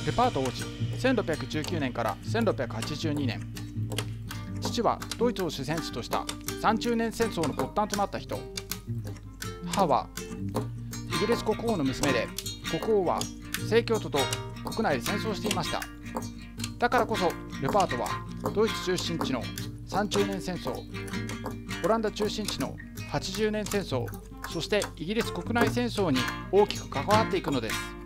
ルパート王子、1619年から1682年。父はドイツを主戦地とした30年戦争の発端となった人。母はイギリス国王の娘で、国王は正教徒と国内で戦争していました。だからこそルパートはドイツ中心地の30年戦争、オランダ中心地の80年戦争、そしてイギリス国内戦争に大きく関わっていくのです。